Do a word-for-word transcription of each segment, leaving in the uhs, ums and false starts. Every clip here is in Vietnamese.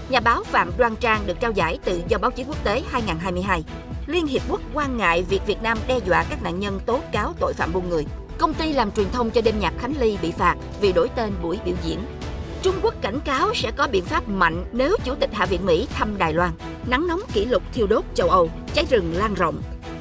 Nhà báo Phạm Đoan Trang được trao giải Tự do báo chí quốc tế hai không hai hai. Liên Hiệp Quốc quan ngại việc Việt Nam đe dọa các nạn nhân tố cáo tội phạm buôn người. Công ty làm truyền thông cho đêm nhạc Khánh Ly bị phạt vì đổi tên buổi biểu diễn. Trung Quốc cảnh cáo sẽ có biện pháp mạnh nếu Chủ tịch Hạ viện Mỹ thăm Đài Loan. Nắng nóng kỷ lục thiêu đốt châu Âu, cháy rừng lan rộng.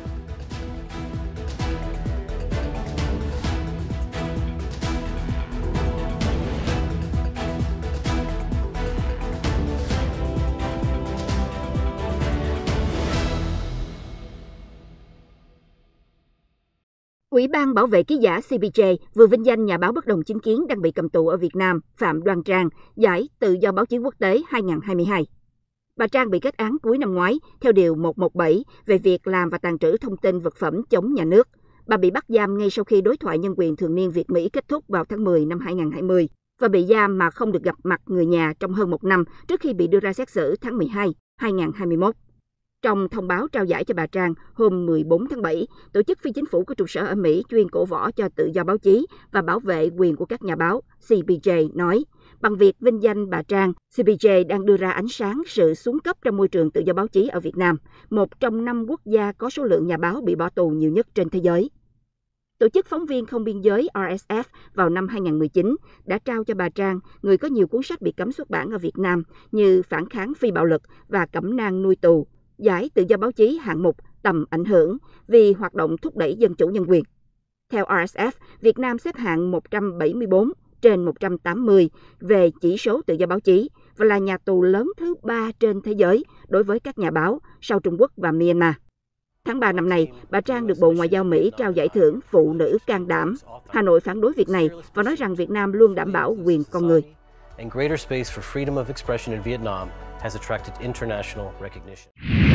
Ủy ban bảo vệ ký giả C P J vừa vinh danh nhà báo bất đồng chính kiến đang bị cầm tù ở Việt Nam Phạm Đoan Trang giải Tự do báo chí quốc tế hai không hai hai. Bà Trang bị kết án cuối năm ngoái theo Điều một trăm mười bảy về việc làm và tàng trữ thông tin vật phẩm chống nhà nước. Bà bị bắt giam ngay sau khi đối thoại nhân quyền thường niên Việt-Mỹ kết thúc vào tháng mười năm hai không hai không và bị giam mà không được gặp mặt người nhà trong hơn một năm trước khi bị đưa ra xét xử tháng mười hai, hai không hai mốt. Trong thông báo trao giải cho bà Trang hôm mười bốn tháng bảy, tổ chức phi chính phủ có trụ sở ở Mỹ chuyên cổ võ cho tự do báo chí và bảo vệ quyền của các nhà báo, C P J nói, bằng việc vinh danh bà Trang, C P J đang đưa ra ánh sáng sự xuống cấp trong môi trường tự do báo chí ở Việt Nam, một trong năm quốc gia có số lượng nhà báo bị bỏ tù nhiều nhất trên thế giới. Tổ chức Phóng viên Không biên giới R S F vào năm hai không một chín đã trao cho bà Trang, người có nhiều cuốn sách bị cấm xuất bản ở Việt Nam như Phản kháng phi bạo lực và Cẩm nang nuôi tù, giải Tự do báo chí hạng mục Tầm ảnh hưởng vì hoạt động thúc đẩy dân chủ nhân quyền. Theo R S F, Việt Nam xếp hạng một trăm bảy mươi tư trên một trăm tám mươi về chỉ số tự do báo chí và là nhà tù lớn thứ ba trên thế giới đối với các nhà báo sau Trung Quốc và Myanmar. Tháng ba năm nay, bà Trang được Bộ Ngoại giao Mỹ trao giải thưởng Phụ nữ can đảm. Hà Nội phản đối việc này và nói rằng Việt Nam luôn đảm bảo quyền con người. And greater space for freedom of expression in Vietnam has attracted international recognition.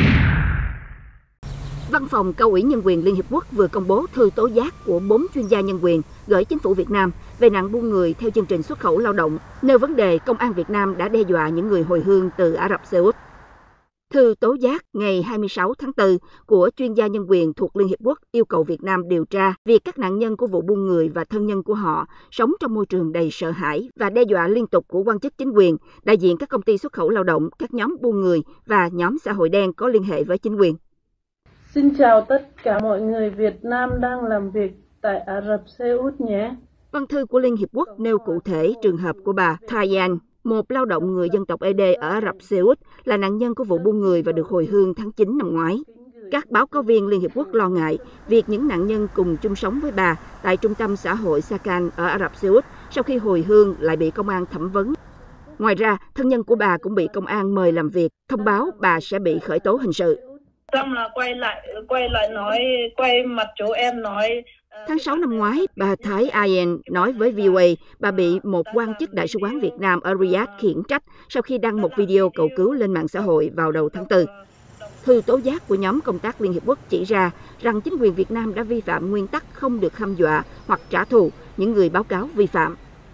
Văn phòng Cao ủy Nhân quyền Liên Hiệp Quốc vừa công bố thư tố giác của bốn chuyên gia nhân quyền gửi chính phủ Việt Nam về nạn buôn người theo chương trình xuất khẩu lao động, nêu vấn đề công an Việt Nam đã đe dọa những người hồi hương từ Ả Rập Xê Út. Thư tố giác ngày hai mươi sáu tháng tư của chuyên gia nhân quyền thuộc Liên Hiệp Quốc yêu cầu Việt Nam điều tra việc các nạn nhân của vụ buôn người và thân nhân của họ sống trong môi trường đầy sợ hãi và đe dọa liên tục của quan chức chính quyền, đại diện các công ty xuất khẩu lao động, các nhóm buôn người và nhóm xã hội đen có liên hệ với chính quyền. Xin chào tất cả mọi người Việt Nam đang làm việc tại Ả Rập Xê Út nhé. Văn thư của Liên Hiệp Quốc nêu cụ thể trường hợp của bà Thayan, một lao động người dân tộc Ê Đê ở Ả Rập Xê Út, là nạn nhân của vụ buôn người và được hồi hương tháng chín năm ngoái. Các báo cáo viên Liên Hiệp Quốc lo ngại việc những nạn nhân cùng chung sống với bà tại trung tâm xã hội Sakan ở Ả Rập Xê Út sau khi hồi hương lại bị công an thẩm vấn. Ngoài ra, thân nhân của bà cũng bị công an mời làm việc, thông báo bà sẽ bị khởi tố hình sự. Xong là quay lại, quay lại nói, quay mặt chỗ em nói. Tháng sáu năm ngoái, bà Thái Ayen nói với vê o a bà bị một quan chức Đại sứ quán Việt Nam ở Riyadh khiển trách sau khi đăng một video cầu cứu lên mạng xã hội vào đầu tháng tư. Thư tố giác của nhóm công tác Liên Hiệp Quốc chỉ ra rằng chính quyền Việt Nam đã vi phạm nguyên tắc không được hăm dọa hoặc trả thù những người báo cáo vi phạm.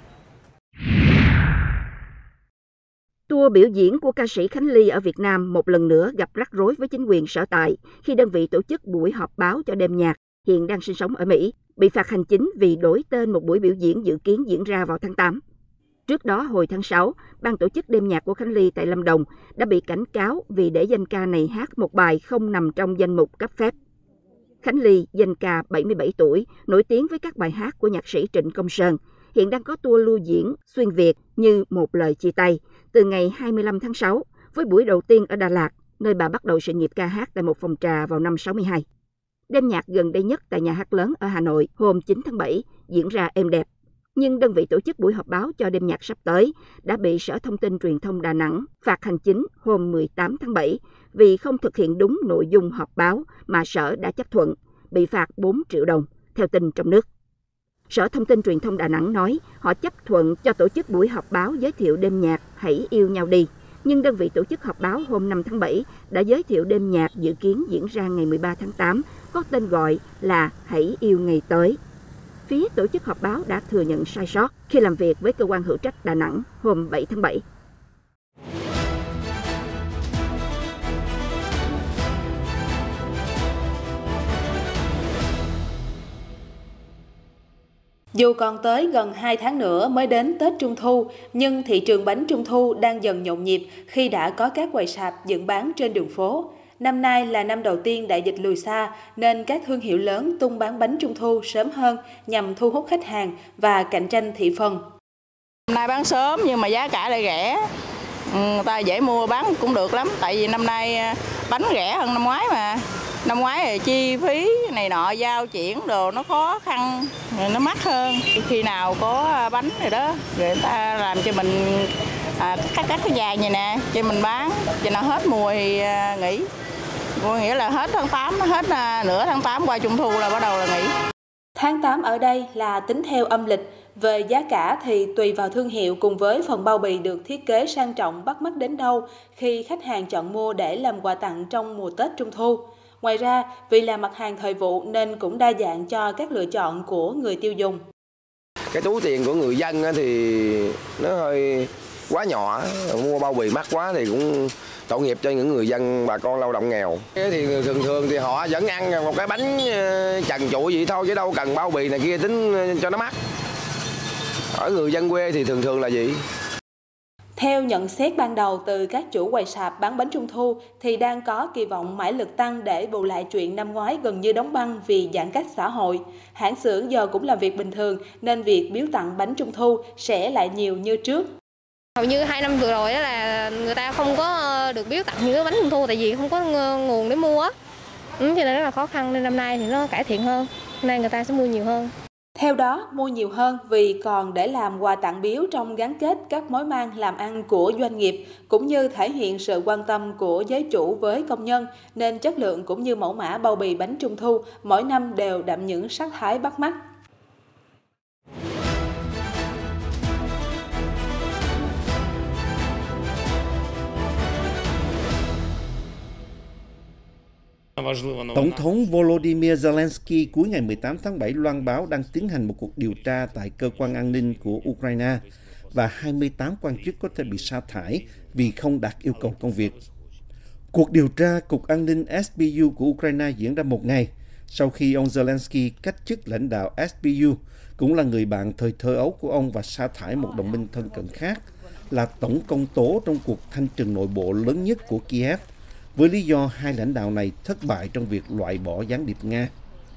Tour biểu diễn của ca sĩ Khánh Ly ở Việt Nam một lần nữa gặp rắc rối với chính quyền sở tại khi đơn vị tổ chức buổi họp báo cho đêm nhạc, hiện đang sinh sống ở Mỹ, bị phạt hành chính vì đổi tên một buổi biểu diễn dự kiến diễn ra vào tháng tám. Trước đó, hồi tháng sáu, ban tổ chức đêm nhạc của Khánh Ly tại Lâm Đồng đã bị cảnh cáo vì để danh ca này hát một bài không nằm trong danh mục cấp phép. Khánh Ly, danh ca bảy mươi bảy tuổi, nổi tiếng với các bài hát của nhạc sĩ Trịnh Công Sơn, hiện đang có tour lưu diễn xuyên Việt như Một lời chia tay từ ngày hai mươi lăm tháng sáu, với buổi đầu tiên ở Đà Lạt, nơi bà bắt đầu sự nghiệp ca hát tại một phòng trà vào năm sáu mươi hai. Đêm nhạc gần đây nhất tại Nhà hát lớn ở Hà Nội hôm chín tháng bảy diễn ra êm đẹp. Nhưng đơn vị tổ chức buổi họp báo cho đêm nhạc sắp tới đã bị Sở Thông tin Truyền thông Đà Nẵng phạt hành chính hôm mười tám tháng bảy vì không thực hiện đúng nội dung họp báo mà Sở đã chấp thuận, bị phạt bốn triệu đồng, theo tin trong nước. Sở Thông tin Truyền thông Đà Nẵng nói họ chấp thuận cho tổ chức buổi họp báo giới thiệu đêm nhạc Hãy yêu nhau đi, nhưng đơn vị tổ chức họp báo hôm năm tháng bảy đã giới thiệu đêm nhạc dự kiến diễn ra ngày mười ba tháng tám, có tên gọi là Hãy yêu ngày tới. Phía tổ chức họp báo đã thừa nhận sai sót khi làm việc với cơ quan hữu trách Đà Nẵng hôm bảy tháng bảy. Dù còn tới gần hai tháng nữa mới đến Tết Trung Thu, nhưng thị trường bánh Trung Thu đang dần nhộn nhịp khi đã có các quầy sạp dựng bán trên đường phố. Năm nay là năm đầu tiên đại dịch lùi xa, nên các thương hiệu lớn tung bán bánh Trung Thu sớm hơn nhằm thu hút khách hàng và cạnh tranh thị phần. Năm nay bán sớm nhưng mà giá cả lại rẻ. Người ta dễ mua bán cũng được lắm, tại vì năm nay bánh rẻ hơn năm ngoái mà. Năm ngoái thì chi phí này nọ, giao chuyển đồ nó khó khăn, nó mắc hơn. Khi nào có bánh rồi đó, người ta làm cho mình à, cắt cắt cái vàng vậy nè, cho mình bán, cho nó hết mùa thì à, nghỉ. Có nghĩa là hết tháng tám, hết à, nửa tháng tám qua Trung Thu là bắt đầu là nghỉ. Tháng tám ở đây là tính theo âm lịch. Về giá cả thì tùy vào thương hiệu cùng với phần bao bì được thiết kế sang trọng bắt mắt đến đâu khi khách hàng chọn mua để làm quà tặng trong mùa Tết Trung Thu. Ngoài ra, vì là mặt hàng thời vụ nên cũng đa dạng cho các lựa chọn của người tiêu dùng. Cái túi tiền của người dân thì nó hơi quá nhỏ, mua bao bì mắc quá thì cũng tội nghiệp cho những người dân, bà con lao động nghèo. Thì thường thường thì họ vẫn ăn một cái bánh trần trụi vậy thôi chứ đâu cần bao bì này kia tính cho nó mắc. Ở người dân quê thì thường thường là gì? Theo nhận xét ban đầu từ các chủ quầy sạp bán bánh Trung Thu thì đang có kỳ vọng mãi lực tăng để bù lại chuyện năm ngoái gần như đóng băng vì giãn cách xã hội. Hãng xưởng giờ cũng làm việc bình thường nên việc biếu tặng bánh Trung Thu sẽ lại nhiều như trước. Hầu như hai năm vừa rồi đó là người ta không có được biếu tặng những cái bánh Trung Thu tại vì không có nguồn để mua. Ừ, cho nên rất là khó khăn, nên năm nay thì nó cải thiện hơn, nên người ta sẽ mua nhiều hơn. Theo đó, mua nhiều hơn vì còn để làm quà tặng biếu trong gắn kết các mối mang làm ăn của doanh nghiệp, cũng như thể hiện sự quan tâm của giới chủ với công nhân, nên chất lượng cũng như mẫu mã bao bì bánh Trung Thu mỗi năm đều đậm những sắc thái bắt mắt. Tổng thống Volodymyr Zelensky cuối ngày mười tám tháng bảy loan báo đang tiến hành một cuộc điều tra tại cơ quan an ninh của Ukraine và hai mươi tám quan chức có thể bị sa thải vì không đạt yêu cầu công việc. Cuộc điều tra Cục An ninh ét bê u của Ukraine diễn ra một ngày sau khi ông Zelensky cách chức lãnh đạo ét bê u, cũng là người bạn thời thơ ấu của ông, và sa thải một đồng minh thân cận khác, là tổng công tố trong cuộc thanh trừng nội bộ lớn nhất của Kiev, với lý do hai lãnh đạo này thất bại trong việc loại bỏ gián điệp Nga.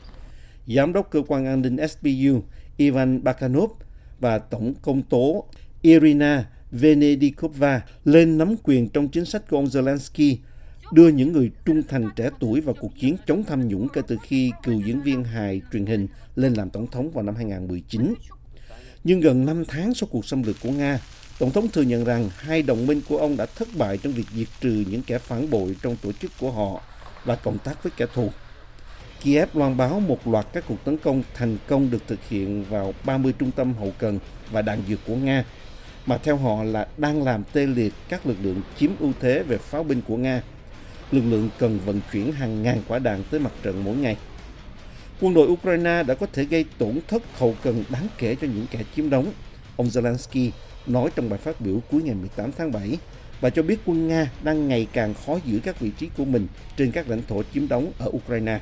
Giám đốc cơ quan an ninh ét bê u Ivan Bakanov và tổng công tố Irina Venedikova lên nắm quyền trong chính sách của ông Zelensky, đưa những người trung thành trẻ tuổi vào cuộc chiến chống tham nhũng kể từ khi cựu diễn viên hài truyền hình lên làm tổng thống vào năm hai nghìn không trăm mười chín. Nhưng gần năm tháng sau cuộc xâm lược của Nga, Tổng thống thừa nhận rằng hai đồng minh của ông đã thất bại trong việc diệt trừ những kẻ phản bội trong tổ chức của họ và cộng tác với kẻ thù. Kiev loan báo một loạt các cuộc tấn công thành công được thực hiện vào ba mươi trung tâm hậu cần và đạn dược của Nga, mà theo họ là đang làm tê liệt các lực lượng chiếm ưu thế về pháo binh của Nga. Lực lượng cần vận chuyển hàng ngàn quả đạn tới mặt trận mỗi ngày. Quân đội Ukraine đã có thể gây tổn thất hậu cần đáng kể cho những kẻ chiếm đóng, ông Zelensky nói trong bài phát biểu cuối ngày mười tám tháng bảy, và cho biết quân Nga đang ngày càng khó giữ các vị trí của mình trên các lãnh thổ chiếm đóng ở Ukraine.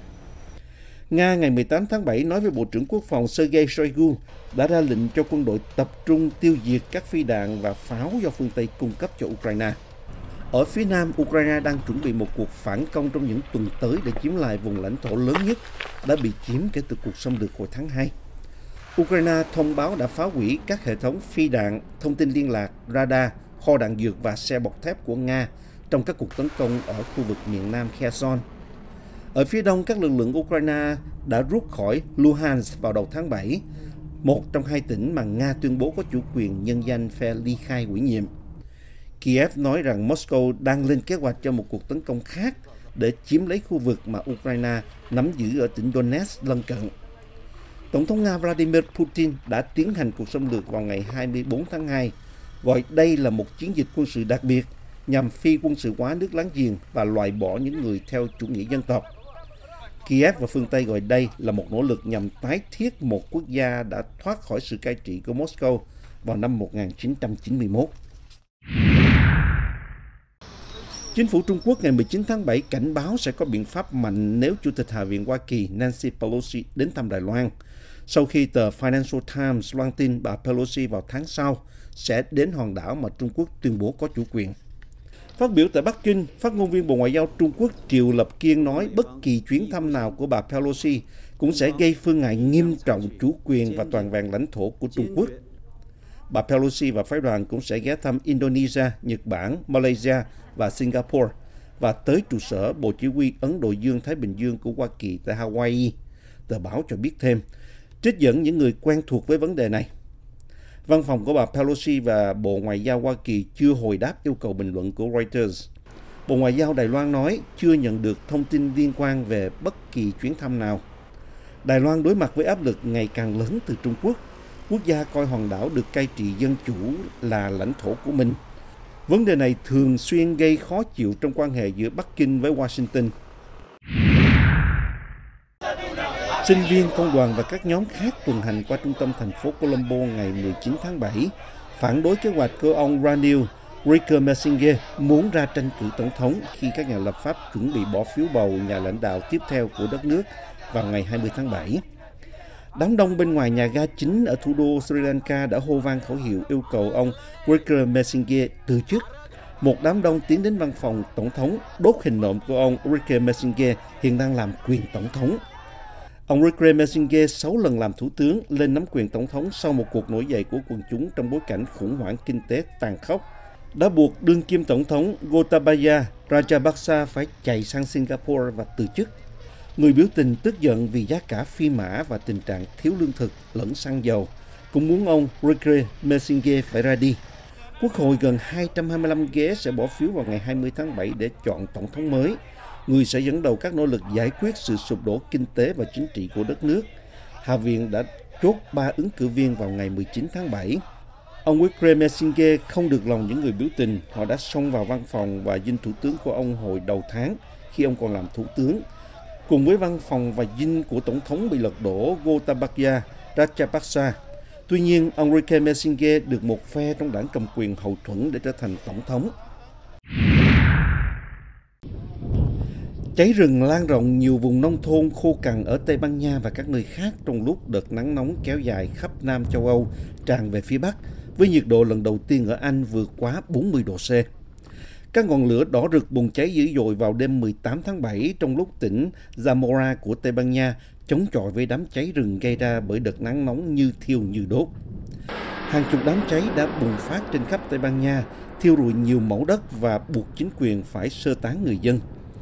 Nga ngày mười tám tháng bảy nói với Bộ trưởng Quốc phòng Sergei Shoigu đã ra lệnh cho quân đội tập trung tiêu diệt các phi đạn và pháo do phương Tây cung cấp cho Ukraine. Ở phía nam, Ukraine đang chuẩn bị một cuộc phản công trong những tuần tới để chiếm lại vùng lãnh thổ lớn nhất đã bị chiếm kể từ cuộc xâm lược hồi tháng hai. Ukraine thông báo đã phá hủy các hệ thống phi đạn, thông tin liên lạc, radar, kho đạn dược và xe bọc thép của Nga trong các cuộc tấn công ở khu vực miền nam Kherson. Ở phía đông, các lực lượng Ukraine đã rút khỏi Luhansk vào đầu tháng bảy, một trong hai tỉnh mà Nga tuyên bố có chủ quyền nhân danh phe ly khai ủy nhiệm. Kiev nói rằng Moscow đang lên kế hoạch cho một cuộc tấn công khác để chiếm lấy khu vực mà Ukraine nắm giữ ở tỉnh Donetsk lân cận. Tổng thống Nga Vladimir Putin đã tiến hành cuộc xâm lược vào ngày hai mươi tư tháng hai, gọi đây là một chiến dịch quân sự đặc biệt nhằm phi quân sự hóa nước láng giềng và loại bỏ những người theo chủ nghĩa dân tộc. Kiev và phương Tây gọi đây là một nỗ lực nhằm tái thiết một quốc gia đã thoát khỏi sự cai trị của Moscow vào năm một nghìn chín trăm chín mươi mốt. Chính phủ Trung Quốc ngày mười chín tháng bảy cảnh báo sẽ có biện pháp mạnh nếu Chủ tịch Hạ viện Hoa Kỳ Nancy Pelosi đến thăm Đài Loan. sau khi tờ Financial Times loan tin bà Pelosi vào tháng sau sẽ đến hòn đảo mà Trung Quốc tuyên bố có chủ quyền. Phát biểu tại Bắc Kinh, phát ngôn viên Bộ Ngoại giao Trung Quốc Triệu Lập Kiên nói bất kỳ chuyến thăm nào của bà Pelosi cũng sẽ gây phương hại nghiêm trọng chủ quyền và toàn vẹn lãnh thổ của Trung Quốc. Bà Pelosi và phái đoàn cũng sẽ ghé thăm Indonesia, Nhật Bản, Malaysia và Singapore và tới trụ sở Bộ Chỉ huy Ấn Độ Dương-Thái Bình Dương của Hoa Kỳ tại Hawaii. Tờ báo cho biết thêm, trích dẫn những người quen thuộc với vấn đề này. Văn phòng của bà Pelosi và Bộ Ngoại giao Hoa Kỳ chưa hồi đáp yêu cầu bình luận của Reuters. Bộ Ngoại giao Đài Loan nói chưa nhận được thông tin liên quan về bất kỳ chuyến thăm nào. Đài Loan đối mặt với áp lực ngày càng lớn từ Trung Quốc. Quốc gia coi hòn đảo được cai trị dân chủ là lãnh thổ của mình. Vấn đề này thường xuyên gây khó chịu trong quan hệ giữa Bắc Kinh với Washington. Sinh viên, công đoàn và các nhóm khác tuần hành qua trung tâm thành phố Colombo ngày mười chín tháng bảy, phản đối kế hoạch của ông Ranil Wickremesinghe muốn ra tranh cử tổng thống khi các nhà lập pháp chuẩn bị bỏ phiếu bầu nhà lãnh đạo tiếp theo của đất nước vào ngày hai mươi tháng bảy. Đám đông bên ngoài nhà ga chính ở thủ đô Sri Lanka đã hô vang khẩu hiệu yêu cầu ông Wickremesinghe từ chức. Một đám đông tiến đến văn phòng tổng thống đốt hình nộm của ông Wickremesinghe hiện đang làm quyền tổng thống. Ông Wickremesinghe sáu lần làm thủ tướng lên nắm quyền tổng thống sau một cuộc nổi dậy của quần chúng trong bối cảnh khủng hoảng kinh tế tàn khốc, đã buộc đương kim tổng thống Gotabaya Rajapaksa phải chạy sang Singapore và từ chức. Người biểu tình tức giận vì giá cả phi mã và tình trạng thiếu lương thực lẫn xăng dầu, cũng muốn ông Wickremesinghe phải ra đi. Quốc hội gần hai trăm hai mươi lăm ghế sẽ bỏ phiếu vào ngày hai mươi tháng bảy để chọn tổng thống mới, người sẽ dẫn đầu các nỗ lực giải quyết sự sụp đổ kinh tế và chính trị của đất nước. Hạ viện đã chốt ba ứng cử viên vào ngày mười chín tháng bảy. Ông Wickremesinghe không được lòng những người biểu tình, họ đã xông vào văn phòng và dinh thủ tướng của ông hồi đầu tháng khi ông còn làm thủ tướng. Cùng với văn phòng và dinh của tổng thống bị lật đổ Gotabaya Rajapaksa. Tuy nhiên, ông Wickremesinghe được một phe trong đảng cầm quyền hậu thuẫn để trở thành tổng thống. Cháy rừng lan rộng nhiều vùng nông thôn khô cằn ở Tây Ban Nha và các nơi khác trong lúc đợt nắng nóng kéo dài khắp Nam châu Âu tràn về phía Bắc, với nhiệt độ lần đầu tiên ở Anh vượt quá bốn mươi độ C. Các ngọn lửa đỏ rực bùng cháy dữ dội vào đêm mười tám tháng bảy trong lúc tỉnh Zamora của Tây Ban Nha chống chọi với đám cháy rừng gây ra bởi đợt nắng nóng như thiêu như đốt. Hàng chục đám cháy đã bùng phát trên khắp Tây Ban Nha, thiêu rụi nhiều mẫu đất và buộc chính quyền phải sơ tán người dân.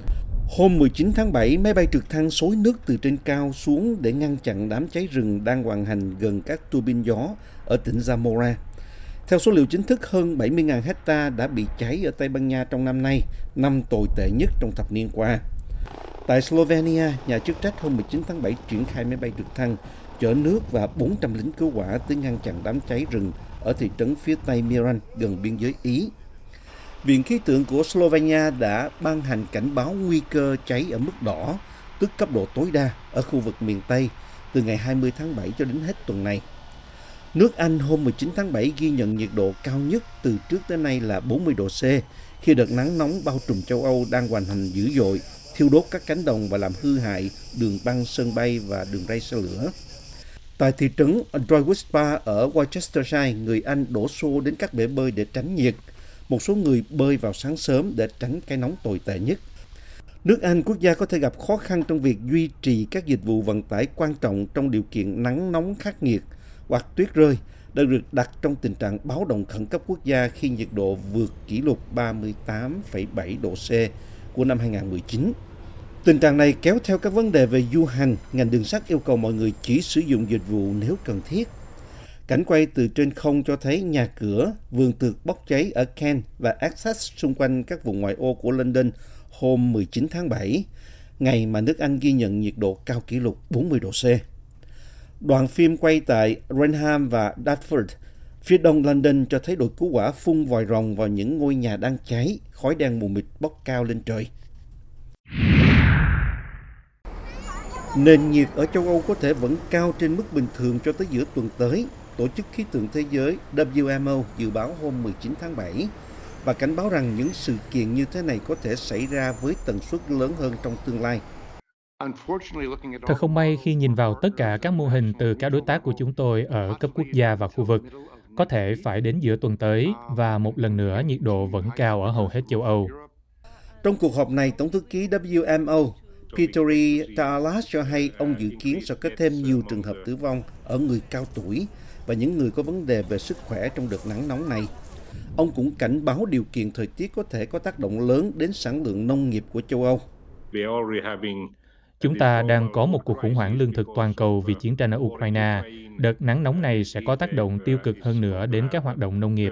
Hôm mười chín tháng bảy, máy bay trực thăng xối nước từ trên cao xuống để ngăn chặn đám cháy rừng đang hoành hành gần các tua bin gió ở tỉnh Zamora. Theo số liệu chính thức, hơn bảy mươi nghìn hecta đã bị cháy ở Tây Ban Nha trong năm nay, năm tồi tệ nhất trong thập niên qua. Tại Slovenia, nhà chức trách hôm mười chín tháng bảy triển khai máy bay trực thăng chở nước và bốn trăm lính cứu hỏa tới ngăn chặn đám cháy rừng ở thị trấn phía tây Miran gần biên giới Ý. Viện khí tượng của Slovenia đã ban hành cảnh báo nguy cơ cháy ở mức đỏ, tức cấp độ tối đa ở khu vực miền Tây từ ngày hai mươi tháng bảy cho đến hết tuần này. Nước Anh hôm mười chín tháng bảy ghi nhận nhiệt độ cao nhất từ trước tới nay là bốn mươi độ C, khi đợt nắng nóng bao trùm châu Âu đang hoành hành dữ dội, thiêu đốt các cánh đồng và làm hư hại đường băng, sân bay và đường ray xe lửa. Tại thị trấn Droitwich Spa ở Worcestershire, người Anh đổ xô đến các bể bơi để tránh nhiệt. Một số người bơi vào sáng sớm để tránh cái nóng tồi tệ nhất. Nước Anh, quốc gia có thể gặp khó khăn trong việc duy trì các dịch vụ vận tải quan trọng trong điều kiện nắng nóng khắc nghiệt hoặc tuyết rơi, đã được đặt trong tình trạng báo động khẩn cấp quốc gia khi nhiệt độ vượt kỷ lục ba mươi tám phẩy bảy độ C của năm hai nghìn không trăm mười chín. Tình trạng này kéo theo các vấn đề về du hành, ngành đường sắt yêu cầu mọi người chỉ sử dụng dịch vụ nếu cần thiết. Cảnh quay từ trên không cho thấy nhà cửa, vườn tược bốc cháy ở Kent và Essex xung quanh các vùng ngoại ô của London hôm mười chín tháng bảy, ngày mà nước Anh ghi nhận nhiệt độ cao kỷ lục bốn mươi độ C. Đoạn phim quay tại Rainham và Dartford, phía đông London cho thấy đội cứu hỏa phun vòi rồng vào những ngôi nhà đang cháy, khói đen mù mịt bốc cao lên trời. Nền nhiệt ở châu Âu có thể vẫn cao trên mức bình thường cho tới giữa tuần tới, Tổ chức Khí tượng Thế giới W M O dự báo hôm mười chín tháng bảy và cảnh báo rằng những sự kiện như thế này có thể xảy ra với tần suất lớn hơn trong tương lai. Thật không may khi nhìn vào tất cả các mô hình từ các đối tác của chúng tôi ở cấp quốc gia và khu vực, có thể phải đến giữa tuần tới và một lần nữa nhiệt độ vẫn cao ở hầu hết châu Âu. Trong cuộc họp này, Tổng thư ký W M O Petteri Taalas cho hay ông dự kiến sẽ có thêm nhiều trường hợp tử vong ở người cao tuổi và những người có vấn đề về sức khỏe trong đợt nắng nóng này. Ông cũng cảnh báo điều kiện thời tiết có thể có tác động lớn đến sản lượng nông nghiệp của châu Âu. Chúng ta đang có một cuộc khủng hoảng lương thực toàn cầu vì chiến tranh ở Ukraine. Đợt nắng nóng này sẽ có tác động tiêu cực hơn nữa đến các hoạt động nông nghiệp.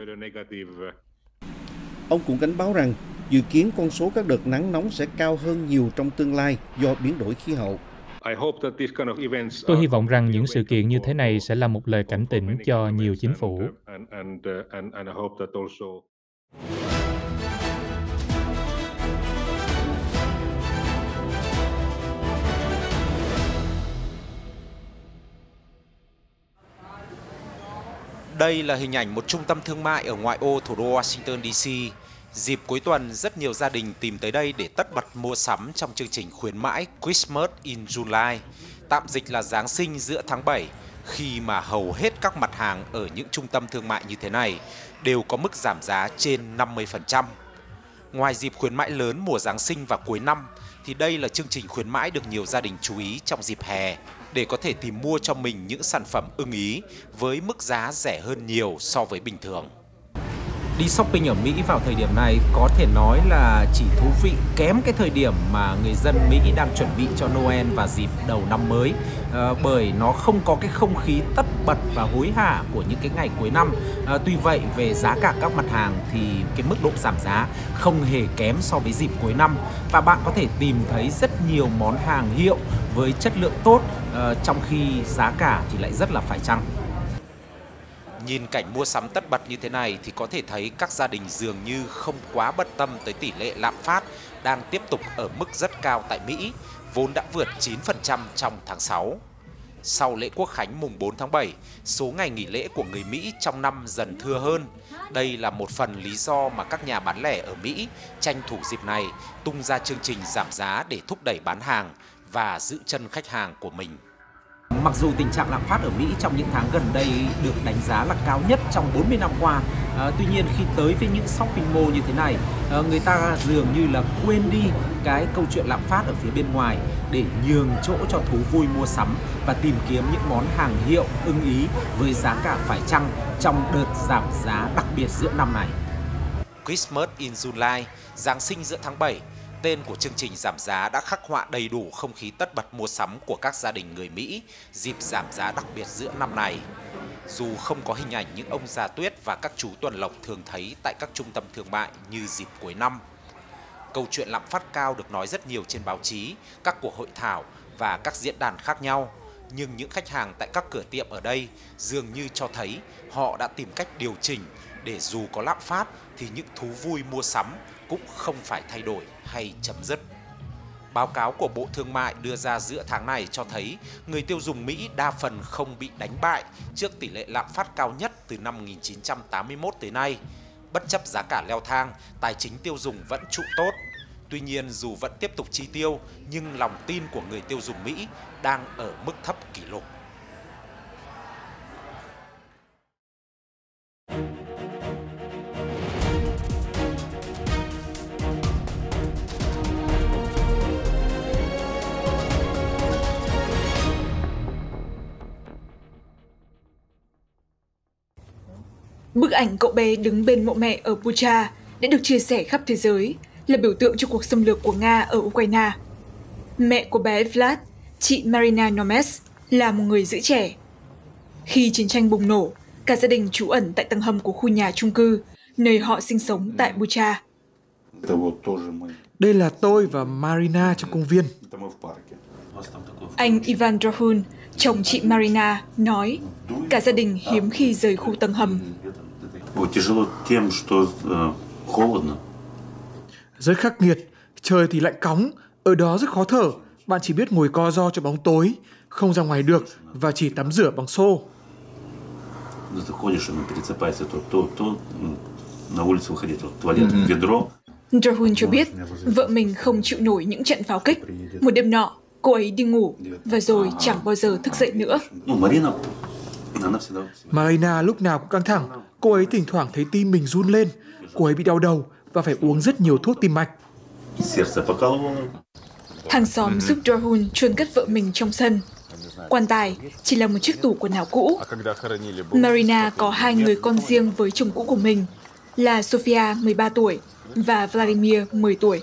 Ông cũng cảnh báo rằng dự kiến con số các đợt nắng nóng sẽ cao hơn nhiều trong tương lai do biến đổi khí hậu. Tôi hy vọng rằng những sự kiện như thế này sẽ là một lời cảnh tỉnh cho nhiều chính phủ. Đây là hình ảnh một trung tâm thương mại ở ngoại ô thủ đô Washington D C. Dịp cuối tuần, rất nhiều gia đình tìm tới đây để tất bật mua sắm trong chương trình khuyến mãi Christmas in July, tạm dịch là Giáng sinh giữa tháng bảy, khi mà hầu hết các mặt hàng ở những trung tâm thương mại như thế này đều có mức giảm giá trên năm mươi phần trăm. Ngoài dịp khuyến mãi lớn mùa Giáng sinh và cuối năm, thì đây là chương trình khuyến mãi được nhiều gia đình chú ý trong dịp hè để có thể tìm mua cho mình những sản phẩm ưng ý với mức giá rẻ hơn nhiều so với bình thường. Đi shopping ở Mỹ vào thời điểm này có thể nói là chỉ thú vị kém cái thời điểm mà người dân Mỹ đang chuẩn bị cho Noel và dịp đầu năm mới, à, bởi nó không có cái không khí tất bật và hối hả của những cái ngày cuối năm. À, tuy vậy về giá cả các mặt hàng thì cái mức độ giảm giá không hề kém so với dịp cuối năm, và bạn có thể tìm thấy rất nhiều món hàng hiệu với chất lượng tốt, à, trong khi giá cả thì lại rất là phải chăng. Nhìn cảnh mua sắm tất bật như thế này thì có thể thấy các gia đình dường như không quá bận tâm tới tỷ lệ lạm phát đang tiếp tục ở mức rất cao tại Mỹ, vốn đã vượt chín phần trăm trong tháng sáu. Sau lễ Quốc khánh mùng bốn tháng bảy, số ngày nghỉ lễ của người Mỹ trong năm dần thưa hơn. Đây là một phần lý do mà các nhà bán lẻ ở Mỹ tranh thủ dịp này tung ra chương trình giảm giá để thúc đẩy bán hàng và giữ chân khách hàng của mình. Mặc dù tình trạng lạm phát ở Mỹ trong những tháng gần đây được đánh giá là cao nhất trong bốn mươi năm qua, à, tuy nhiên khi tới với những shopping mall như thế này, à, người ta dường như là quên đi cái câu chuyện lạm phát ở phía bên ngoài để nhường chỗ cho thú vui mua sắm và tìm kiếm những món hàng hiệu ưng ý với giá cả phải chăng trong đợt giảm giá đặc biệt giữa năm này. Christmas in July, Giáng sinh giữa tháng bảy, tên của chương trình giảm giá đã khắc họa đầy đủ không khí tất bật mua sắm của các gia đình người Mỹ dịp giảm giá đặc biệt giữa năm này. Dù không có hình ảnh những ông già tuyết và các chú tuần lộc thường thấy tại các trung tâm thương mại như dịp cuối năm. Câu chuyện lạm phát cao được nói rất nhiều trên báo chí, các cuộc hội thảo và các diễn đàn khác nhau. Nhưng những khách hàng tại các cửa tiệm ở đây dường như cho thấy họ đã tìm cách điều chỉnh để dù có lạm phát thì những thú vui mua sắm cũng không phải thay đổi hay chấm dứt. Báo cáo của Bộ Thương mại đưa ra giữa tháng này cho thấy người tiêu dùng Mỹ đa phần không bị đánh bại trước tỷ lệ lạm phát cao nhất từ năm một nghìn chín trăm tám mươi mốt tới nay. Bất chấp giá cả leo thang, tài chính tiêu dùng vẫn trụ tốt. Tuy nhiên, dù vẫn tiếp tục chi tiêu, nhưng lòng tin của người tiêu dùng Mỹ đang ở mức thấp kỷ lục. Bức ảnh cậu bé đứng bên mộ mẹ ở Bucha đã được chia sẻ khắp thế giới, là biểu tượng cho cuộc xâm lược của Nga ở Ukraine. Mẹ của bé Vlad, chị Marina Nomes, là một người giữ trẻ. Khi chiến tranh bùng nổ, cả gia đình trú ẩn tại tầng hầm của khu nhà chung cư, nơi họ sinh sống tại Bucha. Đây là tôi và Marina trong công viên. Anh Ivan Drohun, chồng chị Marina, nói cả gia đình hiếm khi rời khu tầng hầm. Rất khắc nghiệt, trời thì lạnh cóng, ở đó rất khó thở. Bạn chỉ biết ngồi co ro trong bóng tối, không ra ngoài được và chỉ tắm rửa bằng xô. Drohun cho biết vợ mình không chịu nổi những trận pháo kích. Một đêm nọ, cô ấy đi ngủ và rồi chẳng bao giờ thức dậy nữa. Marina lúc nào cũng căng thẳng, cô ấy thỉnh thoảng thấy tim mình run lên, cô ấy bị đau đầu và phải uống rất nhiều thuốc tim mạch. Hàng xóm giúp Rahul chôn cất vợ mình trong sân. Quan tài chỉ là một chiếc tủ quần áo cũ. Marina có hai người con riêng với chồng cũ của mình là Sofia mười ba tuổi và Vladimir mười tuổi.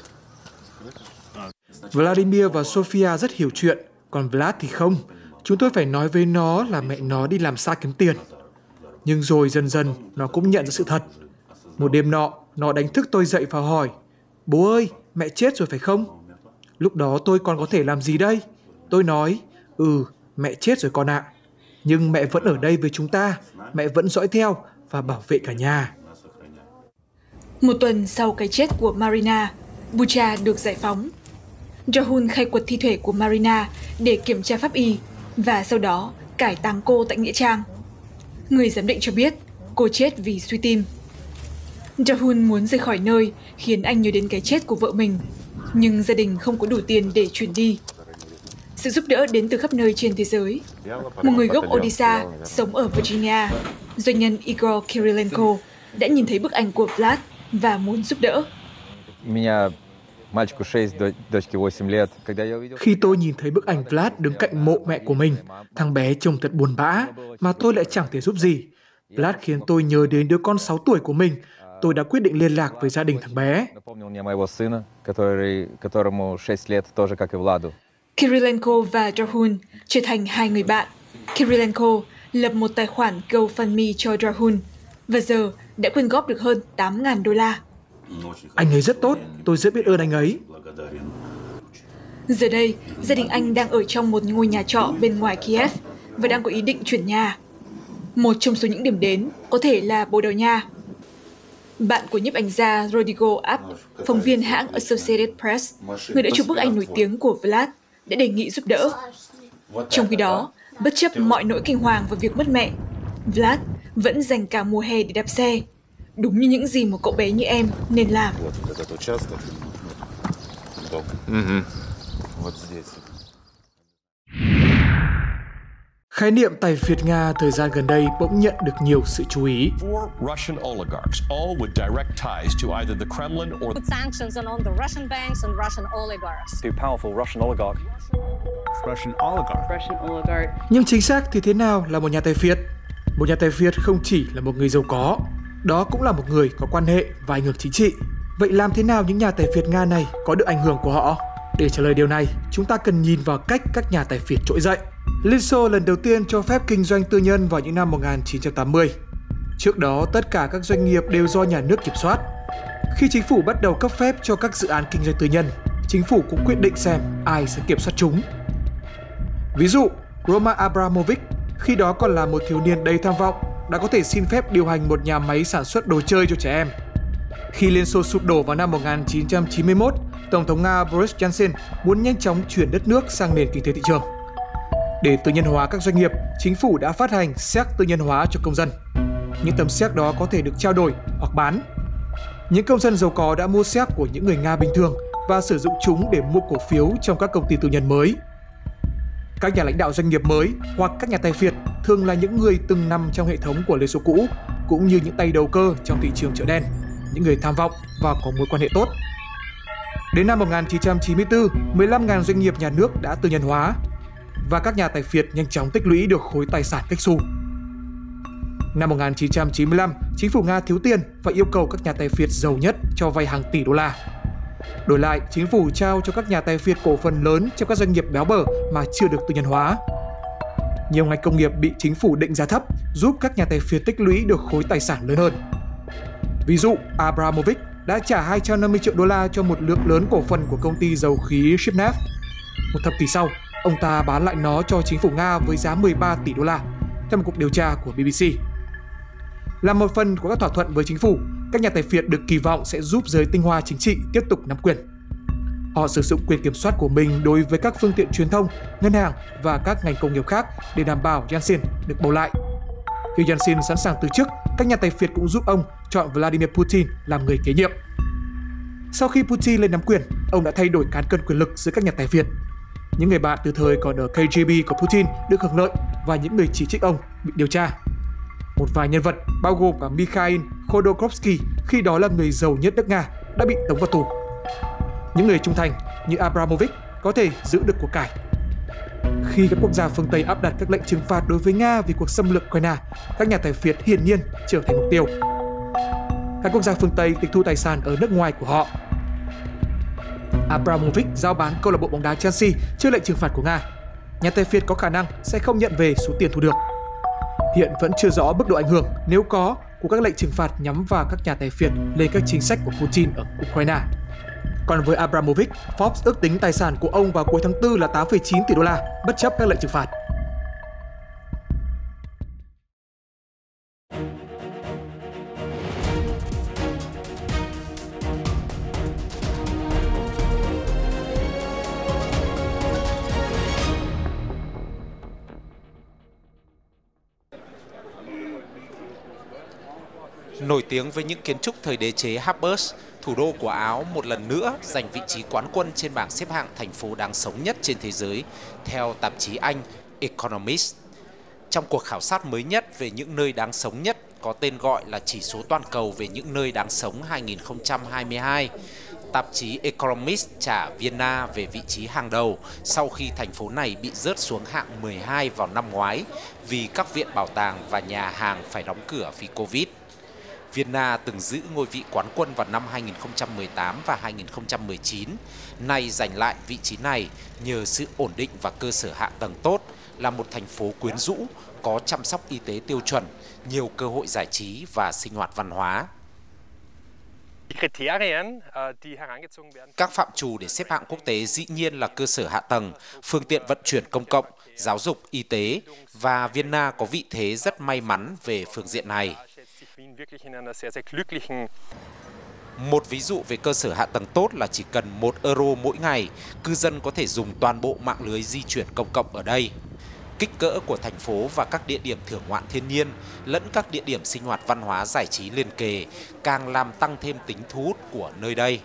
Vladimir và Sofia rất hiểu chuyện, còn Vlad thì không. Chúng tôi phải nói với nó là mẹ nó đi làm xa kiếm tiền. Nhưng rồi dần dần nó cũng nhận ra sự thật. Một đêm nọ, nó đánh thức tôi dậy và hỏi: "Bố ơi, mẹ chết rồi phải không?" Lúc đó tôi còn có thể làm gì đây? Tôi nói: "Ừ, mẹ chết rồi con ạ. Nhưng mẹ vẫn ở đây với chúng ta, mẹ vẫn dõi theo và bảo vệ cả nhà." Một tuần sau cái chết của Marina, Bucha được giải phóng. Rahul khai quật thi thể của Marina để kiểm tra pháp y và sau đó cải táng cô tại nghĩa trang. Người giám định cho biết cô chết vì suy tim. Rahul muốn rời khỏi nơi khiến anh nhớ đến cái chết của vợ mình, nhưng gia đình không có đủ tiền để chuyển đi. Sự giúp đỡ đến từ khắp nơi trên thế giới. Một người gốc Odisha sống ở Virginia, doanh nhân Igor Kirilenko, đã nhìn thấy bức ảnh của Vlad và muốn giúp đỡ. Khi tôi nhìn thấy bức ảnh Vlad đứng cạnh mộ mẹ của mình, thằng bé trông thật buồn bã, mà tôi lại chẳng thể giúp gì. Vlad khiến tôi nhớ đến đứa con sáu tuổi của mình. Tôi đã quyết định liên lạc với gia đình thằng bé. Kirilenko và Rahul trở thành hai người bạn. Kirilenko lập một tài khoản GoFundMe cho Rahul và giờ đã quyên góp được hơn tám nghìn đô la. Anh ấy rất tốt, tôi rất biết ơn anh ấy. Giờ đây, gia đình anh đang ở trong một ngôi nhà trọ bên ngoài Kiev và đang có ý định chuyển nhà. Một trong số những điểm đến có thể là Bồ Đào Nha. Bạn của nhiếp ảnh gia Rodrigo App, phóng viên hãng Associated Press, người đã chụp bức ảnh nổi tiếng của Vlad, đã đề nghị giúp đỡ. Trong khi đó, bất chấp mọi nỗi kinh hoàng và việc mất mẹ, Vlad vẫn dành cả mùa hè để đạp xe. Đúng như những gì một cậu bé như em nên làm. Khái niệm tài phiệt Nga thời gian gần đây bỗng nhận được nhiều sự chú ý. Nhưng chính xác thì thế nào là một nhà tài phiệt? Một nhà tài phiệt không chỉ là một người giàu có, đó cũng là một người có quan hệ và ảnh hưởng chính trị. Vậy làm thế nào những nhà tài phiệt Nga này có được ảnh hưởng của họ? Để trả lời điều này, chúng ta cần nhìn vào cách các nhà tài phiệt trỗi dậy. Liên Xô lần đầu tiên cho phép kinh doanh tư nhân vào những năm một nghìn chín trăm tám mươi. Trước đó, tất cả các doanh nghiệp đều do nhà nước kiểm soát. Khi chính phủ bắt đầu cấp phép cho các dự án kinh doanh tư nhân, chính phủ cũng quyết định xem ai sẽ kiểm soát chúng. Ví dụ, Roman Abramovich, khi đó còn là một thiếu niên đầy tham vọng, đã có thể xin phép điều hành một nhà máy sản xuất đồ chơi cho trẻ em. Khi Liên Xô sụp đổ vào năm một nghìn chín trăm chín mươi mốt, Tổng thống Nga Boris Yeltsin muốn nhanh chóng chuyển đất nước sang nền kinh tế thị trường. Để tư nhân hóa các doanh nghiệp, chính phủ đã phát hành séc tư nhân hóa cho công dân. Những tấm séc đó có thể được trao đổi hoặc bán. Những công dân giàu có đã mua séc của những người Nga bình thường và sử dụng chúng để mua cổ phiếu trong các công ty tư nhân mới. Các nhà lãnh đạo doanh nghiệp mới hoặc các nhà tài phiệt thường là những người từng nằm trong hệ thống của Liên Xô cũ, cũng như những tay đầu cơ trong thị trường chợ đen, những người tham vọng và có mối quan hệ tốt. Đến năm một nghìn chín trăm chín mươi tư, mười lăm nghìn doanh nghiệp nhà nước đã tư nhân hóa và các nhà tài phiệt nhanh chóng tích lũy được khối tài sản cách xù. Năm một nghìn chín trăm chín mươi lăm, chính phủ Nga thiếu tiền và yêu cầu các nhà tài phiệt giàu nhất cho vay hàng tỷ đô la. Đổi lại, chính phủ trao cho các nhà tài phiệt cổ phần lớn trong các doanh nghiệp béo bở mà chưa được tư nhân hóa. Nhiều ngành công nghiệp bị chính phủ định giá thấp, giúp các nhà tài phiệt tích lũy được khối tài sản lớn hơn. Ví dụ, Abramovich đã trả hai trăm năm mươi triệu đô la cho một lượng lớn cổ phần của công ty dầu khí Shipnev. Một thập kỷ sau, ông ta bán lại nó cho chính phủ Nga với giá mười ba tỷ đô la, theo một cuộc điều tra của bê bê xê. Là một phần của các thỏa thuận với chính phủ, các nhà tài phiệt được kỳ vọng sẽ giúp giới tinh hoa chính trị tiếp tục nắm quyền. Họ sử dụng quyền kiểm soát của mình đối với các phương tiện truyền thông, ngân hàng và các ngành công nghiệp khác để đảm bảo Yeltsin được bầu lại. Khi Yeltsin sẵn sàng từ chức, các nhà tài phiệt cũng giúp ông chọn Vladimir Putin làm người kế nhiệm. Sau khi Putin lên nắm quyền, ông đã thay đổi cán cân quyền lực giữa các nhà tài phiệt. Những người bạn từ thời còn ở K G B của Putin được hưởng lợi và những người chỉ trích ông bị điều tra. Một vài nhân vật, bao gồm cả Mikhail Khodorkovsky, khi đó là người giàu nhất nước Nga, đã bị tống vào tù. Những người trung thành như Abramovich có thể giữ được của cải. Khi các quốc gia phương Tây áp đặt các lệnh trừng phạt đối với Nga vì cuộc xâm lược Ukraine, các nhà tài phiệt hiển nhiên trở thành mục tiêu. Các quốc gia phương Tây tịch thu tài sản ở nước ngoài của họ. Abramovich giao bán câu lạc bộ bóng đá Chelsea trước lệnh trừng phạt của Nga. Nhà tài phiệt có khả năng sẽ không nhận về số tiền thu được. Hiện vẫn chưa rõ mức độ ảnh hưởng, nếu có, của các lệnh trừng phạt nhắm vào các nhà tài phiệt lên các chính sách của Putin ở Ukraine. Còn với Abramovich, Forbes ước tính tài sản của ông vào cuối tháng tư là tám phẩy chín tỷ đô la, bất chấp các lệnh trừng phạt. Nổi tiếng với những kiến trúc thời đế chế Habsburg, thủ đô của Áo một lần nữa giành vị trí quán quân trên bảng xếp hạng thành phố đáng sống nhất trên thế giới, theo tạp chí Anh Economist. Trong cuộc khảo sát mới nhất về những nơi đáng sống nhất có tên gọi là chỉ số toàn cầu về những nơi đáng sống hai nghìn không trăm hai mươi hai, tạp chí Economist trả Vienna về vị trí hàng đầu sau khi thành phố này bị rớt xuống hạng mười hai vào năm ngoái vì các viện bảo tàng và nhà hàng phải đóng cửa vì Covid. Vienna từng giữ ngôi vị quán quân vào năm hai nghìn không trăm mười tám và hai nghìn không trăm mười chín, nay giành lại vị trí này nhờ sự ổn định và cơ sở hạ tầng tốt, là một thành phố quyến rũ, có chăm sóc y tế tiêu chuẩn, nhiều cơ hội giải trí và sinh hoạt văn hóa. Các phạm trù để xếp hạng quốc tế dĩ nhiên là cơ sở hạ tầng, phương tiện vận chuyển công cộng, giáo dục, y tế, và Vienna có vị thế rất may mắn về phương diện này. Một ví dụ về cơ sở hạ tầng tốt là chỉ cần một euro mỗi ngày, cư dân có thể dùng toàn bộ mạng lưới di chuyển công cộng ở đây. Kích cỡ của thành phố và các địa điểm thưởng ngoạn thiên nhiên lẫn các địa điểm sinh hoạt văn hóa giải trí liền kề càng làm tăng thêm tính thu hút của nơi đây.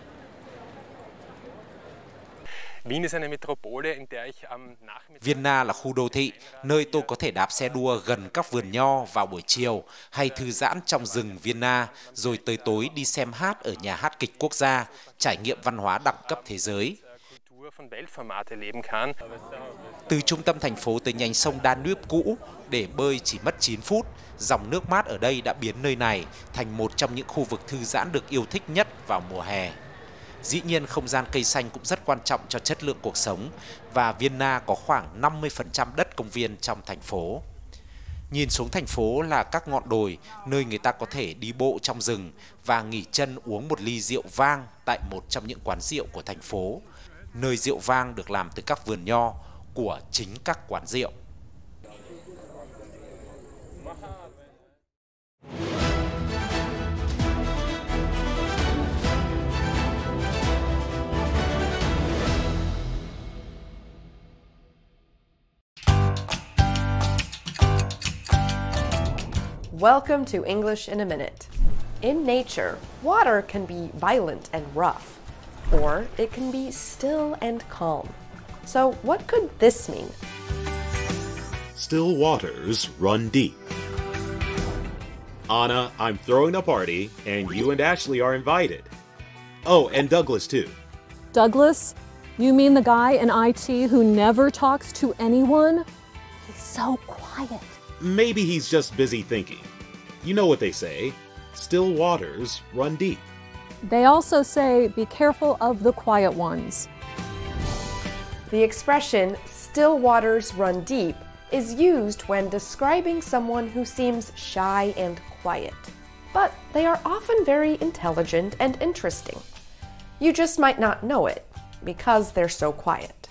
Vienna là khu đô thị, nơi tôi có thể đạp xe đua gần các vườn nho vào buổi chiều hay thư giãn trong rừng Vienna, rồi tới tối đi xem hát ở nhà hát kịch quốc gia, trải nghiệm văn hóa đẳng cấp thế giới. Từ trung tâm thành phố tới nhánh sông Danube cũ, để bơi chỉ mất chín phút, dòng nước mát ở đây đã biến nơi này thành một trong những khu vực thư giãn được yêu thích nhất vào mùa hè. Dĩ nhiên không gian cây xanh cũng rất quan trọng cho chất lượng cuộc sống, và Vienna có khoảng năm mươi phần trăm đất công viên trong thành phố. Nhìn xuống thành phố là các ngọn đồi, nơi người ta có thể đi bộ trong rừng và nghỉ chân uống một ly rượu vang tại một trong những quán rượu của thành phố, nơi rượu vang được làm từ các vườn nho của chính các quán rượu. Welcome to English in a Minute. In nature, water can be violent and rough, or it can be still and calm. So what could this mean? Still waters run deep. Anna, I'm throwing a party, and you and Ashley are invited. Oh, and Douglas too. Douglas? You mean the guy in I T who never talks to anyone? He's so quiet. Maybe he's just busy thinking. You know what they say, still waters run deep. They also say, be careful of the quiet ones. The expression, still waters run deep, is used when describing someone who seems shy and quiet. But they are often very intelligent and interesting. You just might not know it, because they're so quiet.